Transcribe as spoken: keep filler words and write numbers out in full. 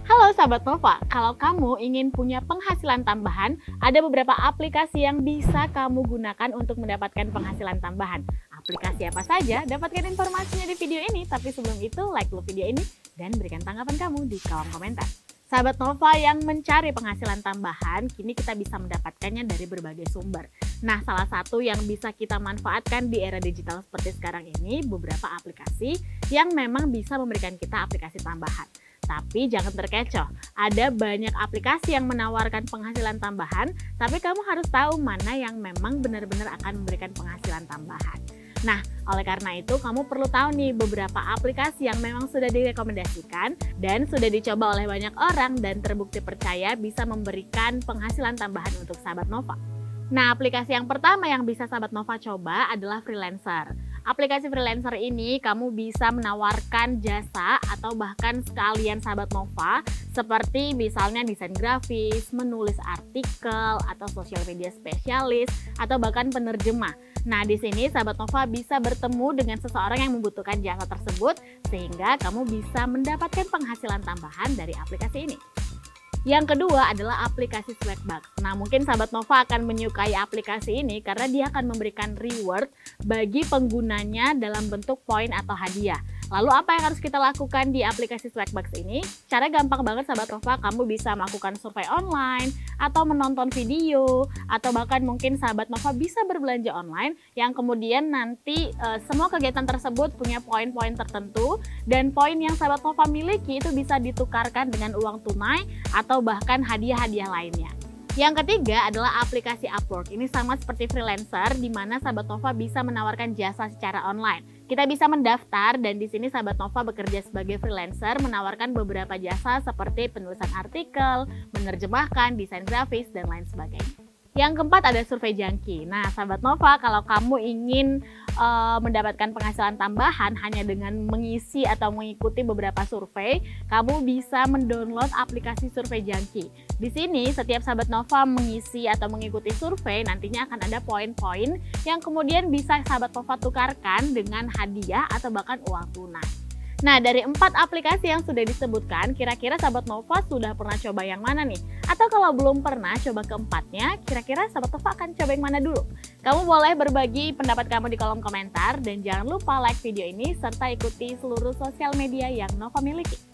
Halo sahabat Nova, kalau kamu ingin punya penghasilan tambahan, ada beberapa aplikasi yang bisa kamu gunakan untuk mendapatkan penghasilan tambahan. Aplikasi apa saja? Dapatkan informasinya di video ini, tapi sebelum itu like dulu video ini dan berikan tanggapan kamu di kolom komentar. Sahabat Nova yang mencari penghasilan tambahan, kini kita bisa mendapatkannya dari berbagai sumber. Nah, salah satu yang bisa kita manfaatkan di era digital seperti sekarang ini, beberapa aplikasi yang memang bisa memberikan kita aplikasi tambahan. Tapi jangan terkecoh, ada banyak aplikasi yang menawarkan penghasilan tambahan, tapi kamu harus tahu mana yang memang benar-benar akan memberikan penghasilan tambahan. Nah, oleh karena itu kamu perlu tahu nih beberapa aplikasi yang memang sudah direkomendasikan dan sudah dicoba oleh banyak orang dan terbukti percaya bisa memberikan penghasilan tambahan untuk sahabat Nova. Nah, aplikasi yang pertama yang bisa sahabat Nova coba adalah Freelancer. Aplikasi Freelancer ini kamu bisa menawarkan jasa atau bahkan sekalian sahabat Nova seperti misalnya desain grafis, menulis artikel, atau sosial media spesialis, atau bahkan penerjemah. Nah, di sini sahabat Nova bisa bertemu dengan seseorang yang membutuhkan jasa tersebut sehingga kamu bisa mendapatkan penghasilan tambahan dari aplikasi ini. Yang kedua adalah aplikasi Swagbucks. Nah, mungkin sahabat Nova akan menyukai aplikasi ini karena dia akan memberikan reward bagi penggunanya dalam bentuk poin atau hadiah. Lalu apa yang harus kita lakukan di aplikasi Swagbucks ini? Cara gampang banget sahabat Nova, kamu bisa melakukan survei online atau menonton video atau bahkan mungkin sahabat Nova bisa berbelanja online yang kemudian nanti e, semua kegiatan tersebut punya poin-poin tertentu dan poin yang sahabat Nova miliki itu bisa ditukarkan dengan uang tunai atau bahkan hadiah-hadiah lainnya. Yang ketiga adalah aplikasi Upwork. Ini sama seperti Freelancer di mana sahabat Nova bisa menawarkan jasa secara online. Kita bisa mendaftar dan di sini sahabat Nova bekerja sebagai freelancer menawarkan beberapa jasa seperti penulisan artikel, menerjemahkan, desain grafis, dan lain sebagainya. Yang keempat ada Survei Junkie. Nah, sahabat Nova, kalau kamu ingin uh, mendapatkan penghasilan tambahan hanya dengan mengisi atau mengikuti beberapa survei, kamu bisa mendownload aplikasi Survei Junkie. Di sini, setiap sahabat Nova mengisi atau mengikuti survei, nantinya akan ada poin-poin yang kemudian bisa sahabat Nova tukarkan dengan hadiah atau bahkan uang tunai. Nah, dari empat aplikasi yang sudah disebutkan, kira-kira sahabat Nova sudah pernah coba yang mana nih? Atau kalau belum pernah coba keempatnya, kira-kira sahabat Nova akan coba yang mana dulu? Kamu boleh berbagi pendapat kamu di kolom komentar dan jangan lupa like video ini serta ikuti seluruh sosial media yang Nova miliki.